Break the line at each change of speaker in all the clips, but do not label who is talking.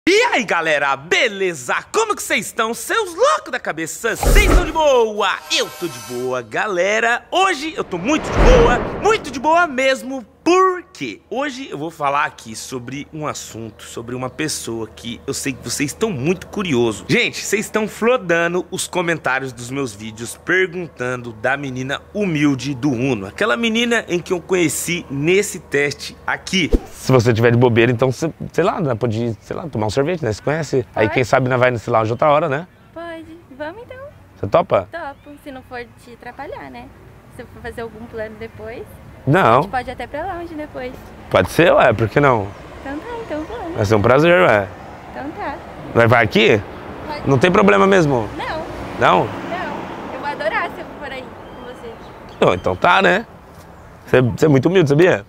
E aí galera, beleza? Como que vocês estão? Seus loucos da cabeça, vocês estão de boa? Eu tô de boa, galera. Hoje eu tô muito de boa mesmo. Porque hoje eu vou falar aqui sobre um assunto, sobre uma pessoa que eu sei que vocês estão muito curiosos. Gente, vocês estão flodando os comentários dos meus vídeos perguntando da menina humilde do Uno. Aquela menina em que eu conheci nesse teste aqui. Se você tiver de bobeira, então, sei lá, né, pode ir, sei lá, tomar um sorvete, né? Você conhece? Pode. Aí quem sabe não vai nesse lounge outra hora, né?
Pode. Vamos então.
Você topa?
Topo, se não for te atrapalhar, né? Se for fazer algum plano depois.
Não.
A gente pode ir até pra lounge depois.
Pode ser, ué, por que não?
Então tá, então vamos.
Vai ser um prazer, ué.
Então tá.
Vai aqui?
Pode.
Não tem problema mesmo?
Não.
Não?
Não. Eu vou adorar se eu for aí com você.
Não, então tá, né? Você é muito humilde, sabia?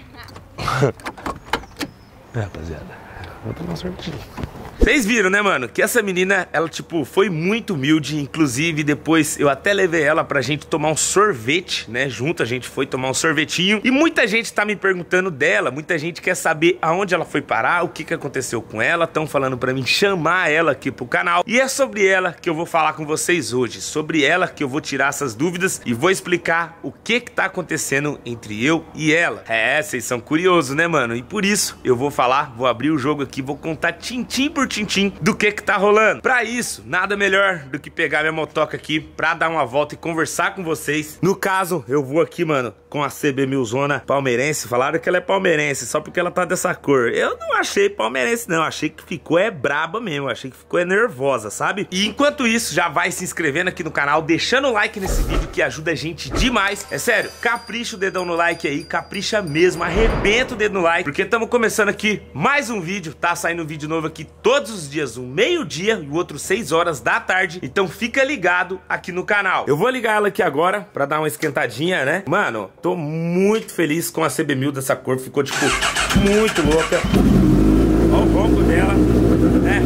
Rapaziada, vou tomar um sorvetinho. Vocês viram, né, mano? Que essa menina, ela, tipo, foi muito humilde. Inclusive, depois eu até levei ela pra gente tomar um sorvete, né? Junto, a gente foi tomar um sorvetinho. E muita gente tá me perguntando dela. Muita gente quer saber aonde ela foi parar, o que aconteceu com ela. Estão falando pra mim chamar ela aqui pro canal. E é sobre ela que eu vou falar com vocês hoje. Sobre ela que eu vou tirar essas dúvidas e vou explicar o que tá acontecendo entre eu e ela. É, vocês são curiosos, né, mano? E por isso eu vou falar, vou abrir o jogo aqui, vou contar tintim por tintim do que tá rolando. Pra isso, nada melhor do que pegar minha motoca aqui pra dar uma volta e conversar com vocês. No caso, eu vou aqui, mano, com a CB1000zona palmeirense. Falaram que ela é palmeirense só porque ela tá dessa cor. Eu não achei palmeirense, não. Achei que ficou braba mesmo. Achei que ficou nervosa, sabe? E enquanto isso, já vai se inscrevendo aqui no canal, deixando o like nesse vídeo que ajuda a gente demais. É sério, capricha o dedão no like aí, capricha mesmo, arrebenta o dedo no like, porque estamos começando aqui mais um vídeo. Tá saindo um vídeo novo aqui todos os dias, um meio-dia e o outro 6 horas da tarde. Então fica ligado aqui no canal. Eu vou ligar ela aqui agora pra dar uma esquentadinha, né? Mano, tô muito feliz com a CB1000 dessa cor. Ficou, tipo, muito louca. Olha o ronco dela, né?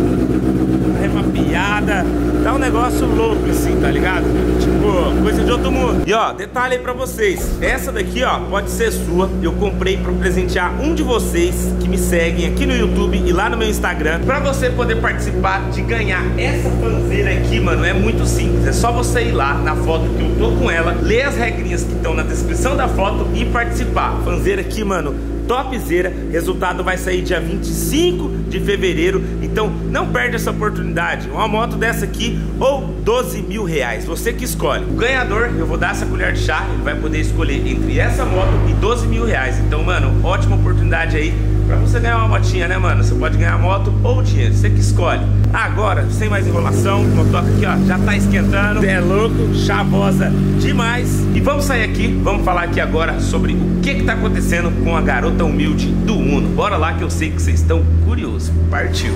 Remapeada. Tá um negócio louco assim, tá ligado? Tipo, coisa de outro mundo. E ó, detalhe aí pra vocês. Essa daqui, ó, pode ser sua. Eu comprei pra presentear um de vocês que me seguem aqui no YouTube e lá no meu Instagram, pra você poder participar de ganhar essa fanzeira aqui, mano. É muito simples. É só você ir lá na foto que eu tô com ela, ler as regrinhas que estão na descrição da foto e participar. Fanzeira aqui, mano, topzera. Resultado vai sair dia 25 de fevereiro. Então não perde essa oportunidade. Uma moto dessa aqui ou 12 mil reais, você que escolhe. O ganhador, eu vou dar essa colher de chá. Ele vai poder escolher entre essa moto e 12 mil reais. Então, mano, ótima oportunidade aí pra você ganhar uma motinha, né, mano? Você pode ganhar moto ou dinheiro, você que escolhe. Agora, sem mais enrolação, motoca aqui, ó, já tá esquentando. É louco, chavosa demais. E vamos sair aqui, vamos falar aqui agora sobre o que tá acontecendo com a garota humilde do Uno. Bora lá que eu sei que vocês estão curiosos. Partiu!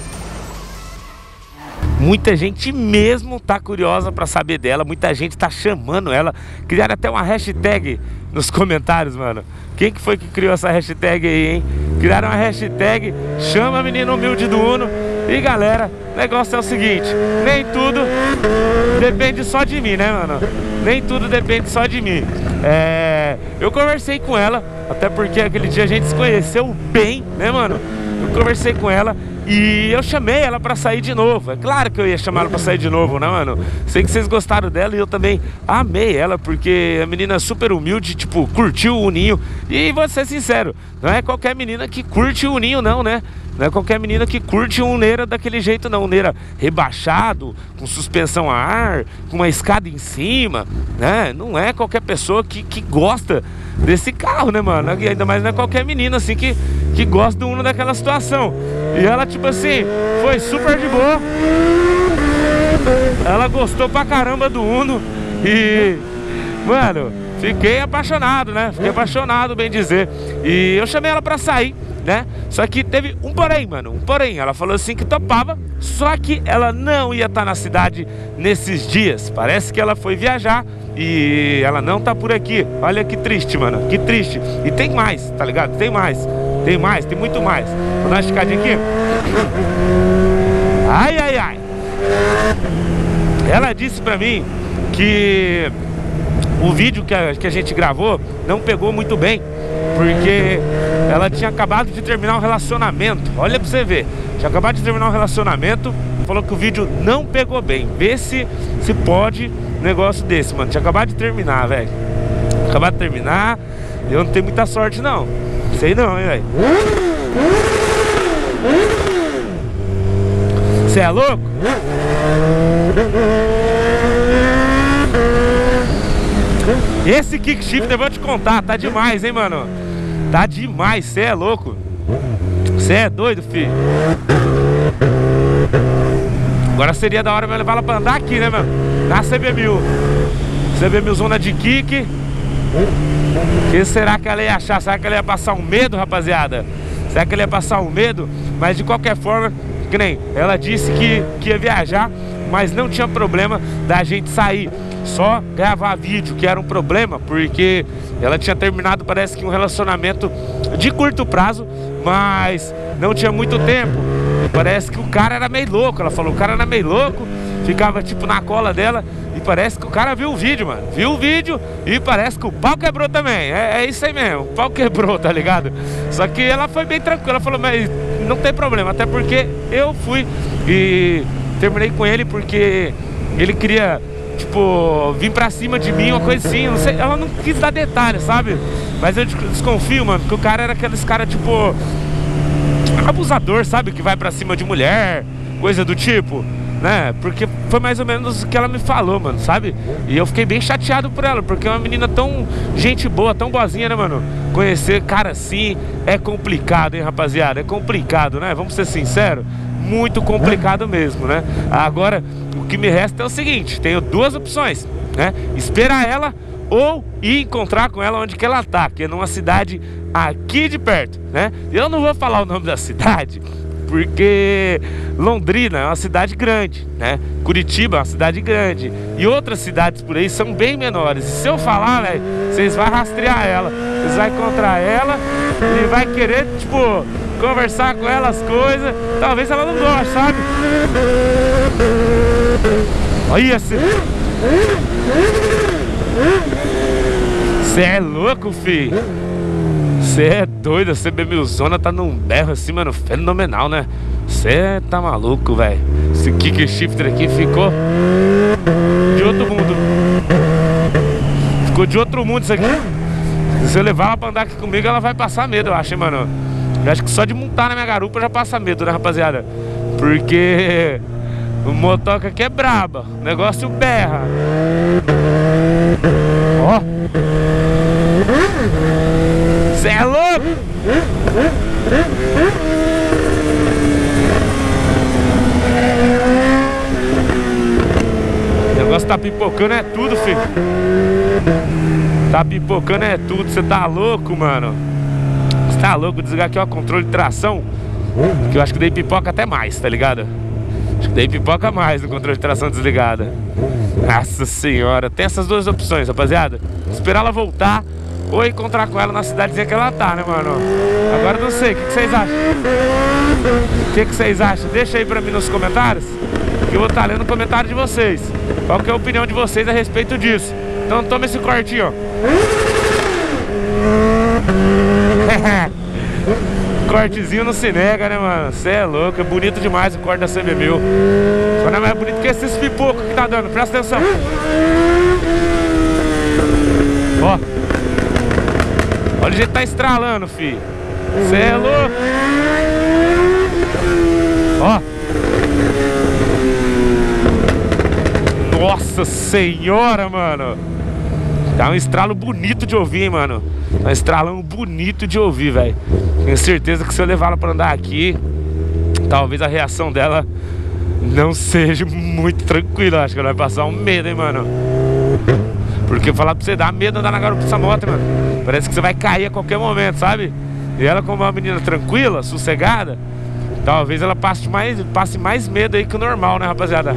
Muita gente mesmo tá curiosa pra saber dela. Muita gente tá chamando ela. Criaram até uma hashtag nos comentários, mano. Quem que foi que criou essa hashtag aí, hein? Criaram uma hashtag chama a menina humilde do Uno. E galera, o negócio é o seguinte: nem tudo depende só de mim, né, mano? Nem tudo depende só de mim. Eu conversei com ela, até porque aquele dia a gente se conheceu bem, né, mano? Eu conversei com ela e eu chamei ela pra sair de novo. É claro que eu ia chamar ela pra sair de novo, né, mano? Sei que vocês gostaram dela e eu também amei ela, porque a menina é super humilde, tipo, curtiu o Uninho. E vou ser sincero, não é qualquer menina que curte o Uninho, não, né? Não é qualquer menina que curte um Neira daquele jeito, não. Um Neira rebaixado, com suspensão a ar, com uma escada em cima, né? Não é qualquer pessoa que gosta desse carro, né, mano? E ainda mais não é qualquer menina, assim, que gosta do Uno daquela situação. E ela, tipo assim, foi super de boa. Ela gostou pra caramba do Uno. E, mano, fiquei apaixonado, né? Fiquei apaixonado, bem dizer. E eu chamei ela pra sair, né? Só que teve um porém, mano, um porém. Ela falou assim que topava, só que ela não ia estar na cidade nesses dias. Parece que ela foi viajar e ela não tá por aqui. Olha que triste, mano, que triste. E tem mais, tá ligado? Tem mais, tem muito mais. Vou dar uma esticadinha aqui. Ai, ai, ai. Ela disse pra mim que o vídeo que a gente gravou não pegou muito bem. porque ela tinha acabado de terminar um relacionamento. Olha pra você ver, tinha acabado de terminar um relacionamento. Falou que o vídeo não pegou bem. Vê se pode um negócio desse, mano. Tinha acabado de terminar, velho. Acabado de terminar. Eu não tenho muita sorte, não. Sei não, hein, velho. Você é louco? Esse kick shift eu vou te contar, tá demais, hein, mano. Tá demais, você é louco. Você é doido, filho. Agora seria da hora eu levar ela pra andar aqui, né, mano? Na CB1000. CB1000 zona de kick. O que será que ela ia achar? Será que ela ia passar um medo, rapaziada? Será que ela ia passar um medo? Mas de qualquer forma, que nem ela disse que ia viajar, mas não tinha problema da gente sair, só gravar vídeo, que era um problema, porque ela tinha terminado, parece que um relacionamento de curto prazo, mas não tinha muito tempo. E parece que o cara era meio louco. Ela falou, o cara era meio louco, ficava tipo na cola dela. E parece que o cara viu o vídeo, mano. Viu o vídeo e parece que o pau quebrou também. É isso aí mesmo, o pau quebrou, tá ligado? Só que ela foi bem tranquila. Ela falou, mas não tem problema, até porque eu fui e terminei com ele porque ele queria, tipo, vir pra cima de mim, uma coisa assim, não sei, ela não quis dar detalhes, sabe? Mas eu desconfio, mano, que o cara era aqueles caras, tipo, abusador, sabe? Que vai pra cima de mulher, coisa do tipo, né? Porque foi mais ou menos o que ela me falou, mano, sabe? E eu fiquei bem chateado por ela, porque é uma menina tão gente boa, tão boazinha, né, mano? Conhecer cara assim é complicado, hein, rapaziada? É complicado, né? Vamos ser sinceros, muito complicado mesmo, né? Agora, o que me resta é o seguinte, tenho duas opções, né? Esperar ela ou ir encontrar com ela onde que ela tá, que é numa cidade aqui de perto, né? Eu não vou falar o nome da cidade, porque Londrina é uma cidade grande, né? Curitiba é uma cidade grande e outras cidades por aí são bem menores. E se eu falar, velho, vocês vão rastrear ela, vocês vão encontrar ela e vai querer, tipo, conversar com ela as coisas. Talvez ela não goste, sabe? Olha esse... Você é louco, fi. Você é doido, a CB1000 zona tá num berro assim, mano, fenomenal, né? Você tá maluco, velho. Esse kick shifter aqui ficou de outro mundo. Ficou de outro mundo isso aqui. Se eu levar ela pra andar aqui comigo, ela vai passar medo, eu acho, hein, mano. Eu acho que só de montar na minha garupa já passa medo, né, rapaziada? Porque o motoca aqui é braba, o negócio berra. Ó, cê é louco? O negócio tá pipocando é tudo, filho. Tá pipocando é tudo, você tá louco, mano. Você tá louco, desligar aqui, ó, controle de tração. Que eu acho que dei pipoca até mais, tá ligado? Acho que dei pipoca mais no controle de tração desligada. Nossa senhora, tem essas duas opções, rapaziada. Esperar ela voltar ou encontrar com ela na cidadezinha que ela tá, né, mano? Agora não sei, o que vocês acham? O que vocês acham? Deixa aí pra mim nos comentários, que eu vou estar lendo o comentário de vocês. Qual que é a opinião de vocês a respeito disso? Então toma esse cortinho, ó. Cortezinho não se nega, né, mano? Cê é louco, é bonito demais o corte da CB1000. Só não é mais bonito que esses pipocos que tá dando, presta atenção. Ó, olha o jeito que tá estralando, fi. Cê é louco. Ó. Nossa senhora, mano. Tá um estralo bonito de ouvir, hein, mano. Tá um estralão bonito de ouvir, velho. Tenho certeza que se eu levar ela pra andar aqui, talvez a reação dela não seja muito tranquila. Acho que ela vai passar um medo, hein, mano. Porque falar pra você, dá medo andar na garupa dessa moto, mano. Parece que você vai cair a qualquer momento, sabe? E ela, como uma menina tranquila, sossegada, talvez ela passe mais medo aí que o normal, né, rapaziada?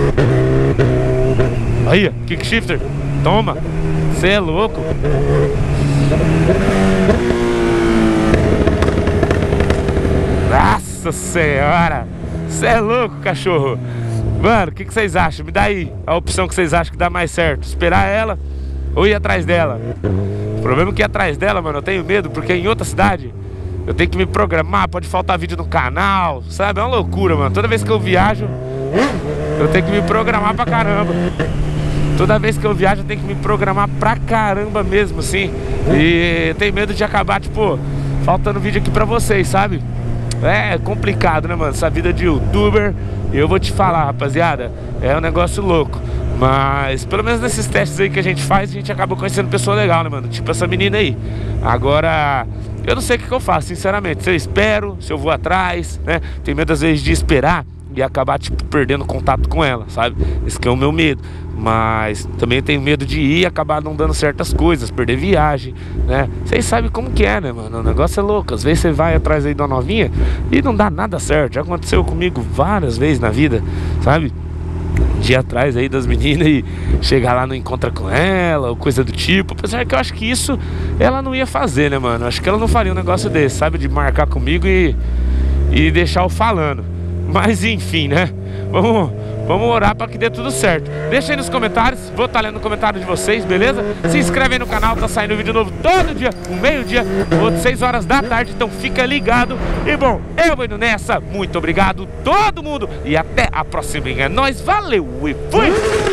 Aí, kick shifter. Toma. Você é louco. Nossa senhora. Você é louco, cachorro. Mano, o que vocês acham? Me dá aí a opção que vocês acham que dá mais certo. Esperar ela ou ir atrás dela. O problema é que ir atrás dela, mano, eu tenho medo, porque em outra cidade eu tenho que me programar, pode faltar vídeo no canal, sabe? É uma loucura, mano. Toda vez que eu viajo, eu tenho que me programar pra caramba. Toda vez que eu viajo, eu tenho que me programar pra caramba mesmo, assim. E eu tenho medo de acabar, tipo, faltando vídeo aqui pra vocês, sabe? É complicado, né, mano? Essa vida de youtuber, eu vou te falar, rapaziada, é um negócio louco. Mas, pelo menos nesses testes aí que a gente faz, a gente acaba conhecendo pessoa legal, né, mano? Tipo essa menina aí. Agora, eu não sei o que eu faço, sinceramente. Se eu espero, se eu vou atrás, né? Tenho medo às vezes de esperar e acabar, tipo, perdendo contato com ela, sabe? Esse que é o meu medo. Mas também tenho medo de ir e acabar não dando certas coisas, perder viagem, né? Vocês sabem como que é, né, mano? O negócio é louco. Às vezes você vai atrás aí de uma novinha e não dá nada certo. Já aconteceu comigo várias vezes na vida, sabe? De ir atrás aí das meninas e chegar lá não encontra com ela, ou coisa do tipo. Apesar que eu acho que isso ela não ia fazer, né, mano? Acho que ela não faria um negócio desse, sabe? De marcar comigo e deixar eu falando. Mas enfim, né? Vamos orar pra que dê tudo certo. Deixa aí nos comentários, vou estar lendo o comentário de vocês, beleza? Se inscreve aí no canal, tá saindo vídeo novo todo dia, um meio-dia, outro 6 horas da tarde, então fica ligado. E bom, eu vou indo nessa, muito obrigado todo mundo e até a próxima. É nóis, valeu e fui!